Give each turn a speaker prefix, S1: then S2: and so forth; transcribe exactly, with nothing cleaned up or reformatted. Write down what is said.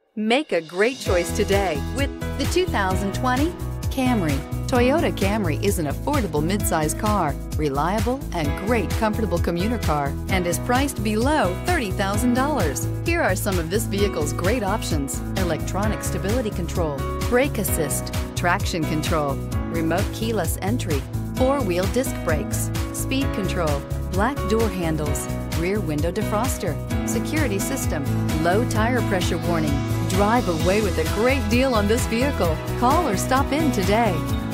S1: Make a great choice today with the two thousand twenty Camry. Toyota Camry is an affordable midsize car, reliable and great comfortable commuter car, and is priced below thirty thousand dollars. Here are some of this vehicle's great options: electronic stability control, brake assist, traction control, remote keyless entry, four-wheel disc brakes, speed control, black door handles, rear window defroster, security system, low tire pressure warning. Drive away with a great deal on this vehicle. Call or stop in today.